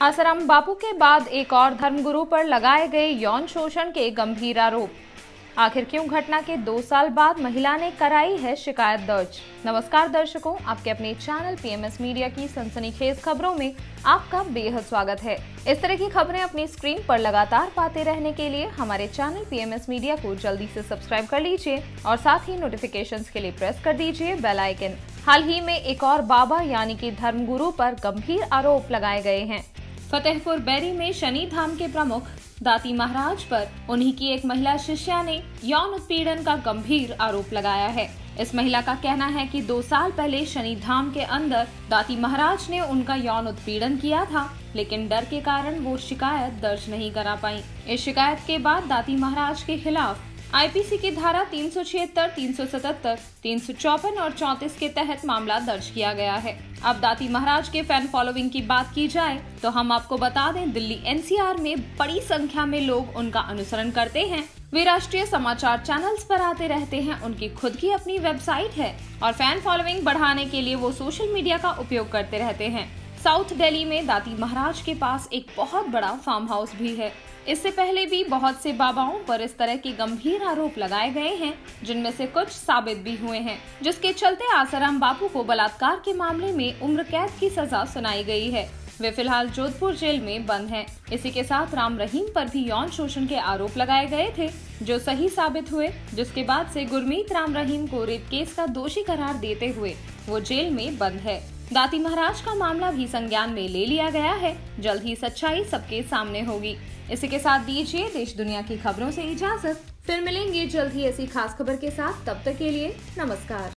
आसाराम बापू के बाद एक और धर्मगुरु पर लगाए गए यौन शोषण के गंभीर आरोप। आखिर क्यों घटना के 2 साल बाद महिला ने कराई है शिकायत दर्ज। नमस्कार दर्शकों, आपके अपने चैनल पीएमएस मीडिया की सनसनीखेज खबरों में आपका बेहद स्वागत है। इस तरह की खबरें अपनी स्क्रीन पर लगातार पाते रहने के लिए हमारे चैनल पीएमएस मीडिया को जल्दी से सब्सक्राइब कर लीजिए और साथ ही नोटिफिकेशंस के लिए प्रेस कर दीजिए बेल आइकन। हाल ही में एक और बाबा यानी कि धर्मगुरु पर गंभीर आरोप लगाए गए हैं। फतेहपुर बैरी में शनि धाम के प्रमुख दाती महाराज पर उन्हीं की एक महिला शिष्या ने यौन उत्पीड़न का गंभीर आरोप लगाया है। इस महिला का कहना है कि 2 साल पहले शनि धाम के अंदर दाती महाराज ने उनका यौन उत्पीड़न किया था, लेकिन डर के कारण वो शिकायत दर्ज नहीं करा पाई। इस शिकायत के बाद दाती महाराज के खिलाफ आईपीसी की धारा 376, 377, 354 और 34 के तहत मामला दर्ज किया गया है। अब दाती महाराज के फैन फॉलोइंग की बात की जाए तो हम आपको बता दें, दिल्ली एनसीआर में बड़ी संख्या में लोग उनका अनुसरण करते हैं। वे राष्ट्रीय समाचार चैनल्स पर आते रहते हैं। उनकी खुद की अपनी वेबसाइट है और फैन फॉलोइंग बढ़ाने के लिए वो सोशल मीडिया का उपयोग करते रहते हैं। साउथ दिल्ली में दाती महाराज के पास एक बहुत बड़ा फार्म हाउस भी है। इससे पहले भी बहुत से बाबाओं पर इस तरह के गंभीर आरोप लगाए गए हैं, जिनमें से कुछ साबित भी हुए हैं, जिसके चलते आसाराम बापू को बलात्कार के मामले में उम्र कैद की सजा सुनाई गई है। वे फिलहाल जोधपुर जेल में बंद हैं। इसी के साथ राम रहीम पर भी यौन शोषण के आरोप लगाए गए थे, जो सही साबित हुए, जिसके बाद से गुरमीत राम रहीम को रेप केस का दोषी करार देते हुए वो जेल में बंद है। दाती महाराज का मामला भी संज्ञान में ले लिया गया है। जल्द ही सच्चाई सबके सामने होगी। इसी के साथ दीजिए देश दुनिया की खबरों से इजाजत। फिर मिलेंगे जल्द ही ऐसी खास खबर के साथ। तब तक के लिए नमस्कार।